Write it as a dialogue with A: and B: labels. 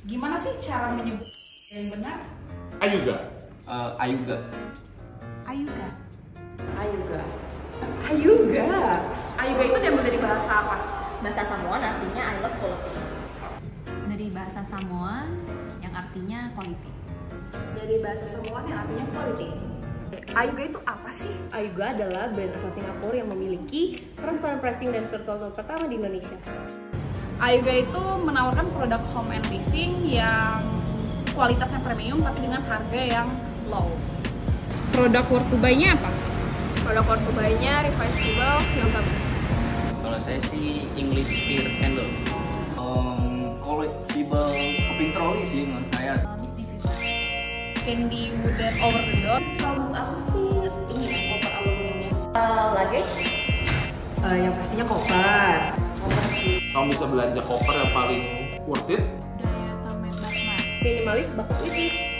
A: Gimana sih cara menyebut yang benar?
B: Ayuga.
C: Ayuga.
A: Ayuga.
D: Ayuga. Ayuga.
A: Ayuga itu diambil dari bahasa apa?
D: Bahasa Samoan artinya I love quality.
E: Dari bahasa Samoan yang artinya quality.
D: Dari bahasa Samoan yang artinya quality.
A: Ayuga itu apa sih?
F: Ayuga adalah brand asal Singapura yang memiliki transparent pricing dan virtual tour pertama di Indonesia.
A: Ayuga itu menawarkan produk home and living yang kualitasnya premium tapi dengan harga yang low. Produk worth to buy-nya apa?
D: Produk worth to buy-nya reversible yoga.
C: Kalau saya sih English Ear Candle. Collectible cupping trolley sih menurut saya.
E: Miss Diffuser.
A: Candy wooden over the door.
D: Kalau menurut aku sih ini ya, koper aluminiumnya. Luggage? Yang pastinya koper. Koper sih.
B: Kamu bisa belanja koper yang paling worth it.
E: Daya tamen Basma.
F: Minimalis bakat witty.